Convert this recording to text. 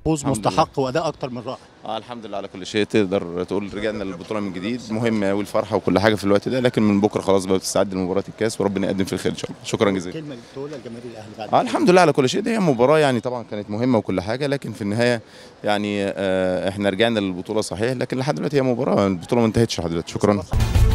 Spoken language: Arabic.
فوز مستحق واداء اكتر من رائع. الحمد لله على كل شيء. تقدر تقول رجعنا للبطوله من جديد، مهمه قوي الفرحه وكل حاجه في الوقت ده، لكن من بكره خلاص بقى بتستعد لمباراه الكاس وربنا يقدم في الخير ان شاء الله. شكرا جزيلا. كلمه اللي بتقولها لجماهير الاهلي بعد الحمد لله على كل شيء. دي هي مباراه يعني طبعا كانت مهمه وكل حاجه، لكن في النهايه يعني احنا رجعنا للبطوله صحيح، لكن لحد دلوقتي هي مباراه، البطوله ما انتهتش لحد دلوقتي. شكرا.